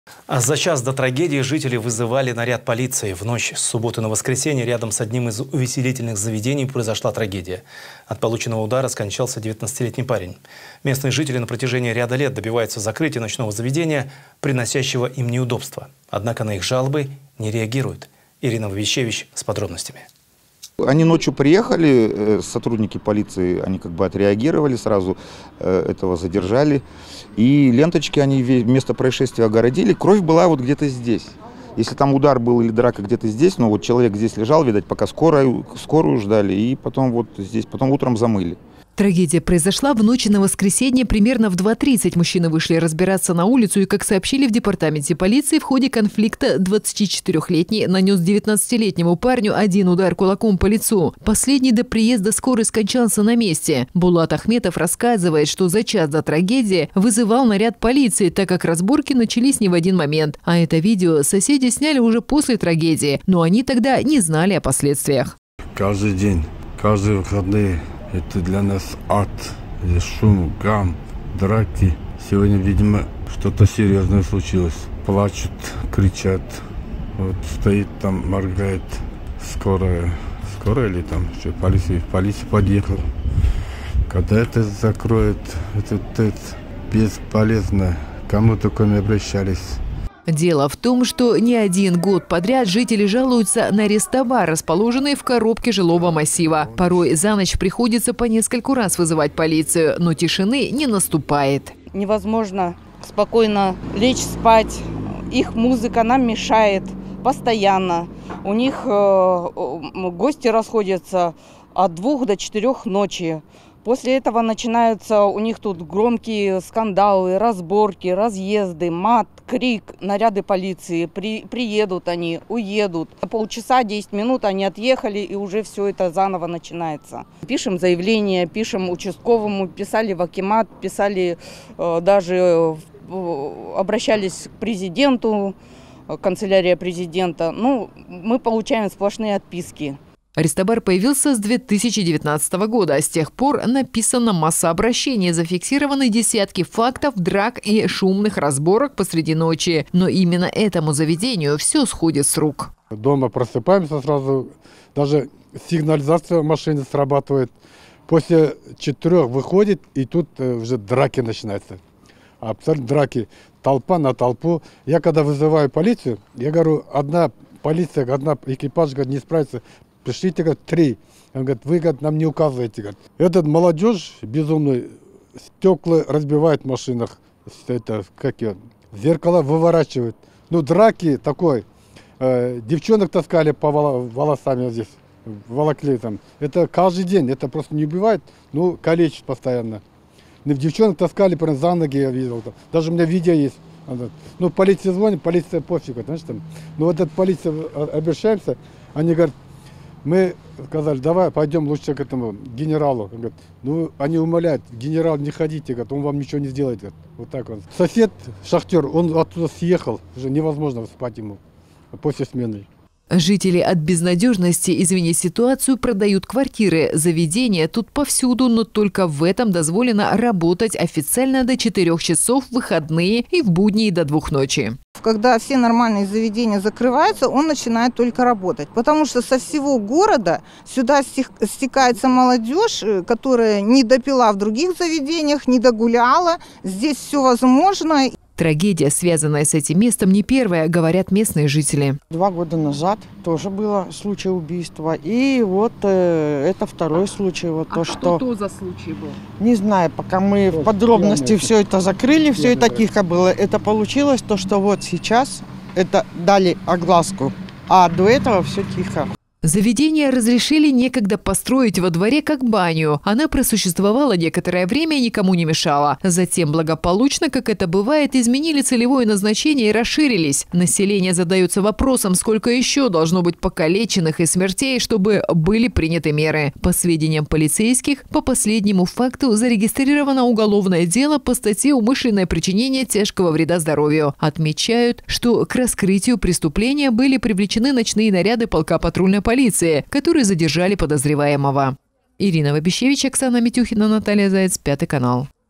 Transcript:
А за час до трагедии жители вызывали наряд полиции. В ночь с субботы на воскресенье рядом с одним из увеселительных заведений произошла трагедия. От полученного удара скончался 19-летний парень. Местные жители на протяжении ряда лет добиваются закрытия ночного заведения, приносящего им неудобства. Однако на их жалобы не реагируют. Ирина Вовищевич с подробностями. Они ночью приехали, сотрудники полиции, они как бы отреагировали сразу, этого задержали. И ленточки они место происшествия огородили. Кровь была вот где-то здесь. Если там удар был или драка где-то здесь, но вот человек здесь лежал, видать, пока скорую ждали, и потом вот здесь, потом утром замыли. Трагедия произошла в ночь на воскресенье примерно в 2:30. Мужчины вышли разбираться на улицу и, как сообщили в департаменте полиции, в ходе конфликта 24-летний нанес 19-летнему парню один удар кулаком по лицу. Последний до приезда скорой скончался на месте. Булат Ахметов рассказывает, что за час до трагедии вызывал наряд полиции, так как разборки начались не в один момент. А это видео соседи сняли уже после трагедии, но они тогда не знали о последствиях. Каждый день, каждые выходные. Это для нас ад, шум, гам, драки. Сегодня, видимо, что-то серьезное случилось. Плачут, кричат. Вот стоит там, моргает скорая. Скорая или там что, полиция подъехала. Когда это закроет, это бесполезно. Кому только не обращались. Дело в том, что не один год подряд жители жалуются на рестобар, расположенный в коробке жилого массива. Порой за ночь приходится по нескольку раз вызывать полицию, но тишины не наступает. Невозможно спокойно лечь спать. Их музыка нам мешает постоянно. У них гости расходятся от 2 до 4 ночи. После этого начинаются у них тут громкие скандалы, разборки, разъезды, мат, крик, наряды полиции. Приедут они, уедут. Полчаса, 10 минут они отъехали, и уже все это заново начинается. Пишем заявление, пишем участковому, писали в акимат, писали даже, обращались к президенту, канцелярия президента. Ну, мы получаем сплошные отписки. Рестобар появился с 2019 года. С тех пор написана масса обращений, зафиксированы десятки фактов драк и шумных разборок посреди ночи. Но именно этому заведению все сходит с рук. Дома просыпаемся сразу, даже сигнализация машины срабатывает. После 4 выходит, и тут уже драки начинаются. Абсолютно драки. Толпа на толпу. Я когда вызываю полицию, я говорю, одна полиция, одна экипаж не справится. Пришлите, говорит, 3. Он говорит, вы, говорит, нам не указываете. Говорит. Этот молодежь безумный, стекла разбивает в машинах, это, как ее, зеркала выворачивают. Ну, драки такой. Девчонок таскали по волосами здесь, волокли там. Это каждый день, это просто не убивает, ну, калечит постоянно. Девчонок таскали прям за ноги, я видел. Даже у меня видео есть. Ну, полиция звонит, полиция пофиг, знаешь, там. Ну, вот эта полиция, обращаемся, они говорят, мы сказали, давай пойдем лучше к этому генералу. Говорят, ну, они умоляют, генерал, не ходите, говорят, он вам ничего не сделает. Говорят. Вот так вот. Сосед, шахтер, он оттуда съехал, уже невозможно спать ему после смены. Жители от безнадежности, извини ситуацию, продают квартиры. Заведения тут повсюду, но только в этом дозволено работать официально до 4 часов в выходные и в будни до 2 ночи. Когда все нормальные заведения закрываются, он начинает только работать. Потому что со всего города сюда стекается молодежь, которая не допила в других заведениях, не догуляла. Здесь все возможно. Трагедия, связанная с этим местом, не первая, говорят местные жители. 2 года назад тоже было случай убийства. И вот это второй случай. Вот а что за случай был? Не знаю, пока мы в подробности все это закрыли, все это тихо было. Это получилось то, что вот сейчас это дали огласку, а до этого все тихо. Заведение разрешили некогда построить во дворе как баню. Она просуществовала некоторое время и никому не мешала. Затем благополучно, как это бывает, изменили целевое назначение и расширились. Население задается вопросом, сколько еще должно быть покалеченных и смертей, чтобы были приняты меры. По сведениям полицейских, по последнему факту зарегистрировано уголовное дело по статье «Умышленное причинение тяжкого вреда здоровью». Отмечают, что к раскрытию преступления были привлечены ночные наряды полка патрульной полиции, которые задержали подозреваемого. Ирина Вовищевич, Оксана Митюхина, Наталья Заяц, 5 канал.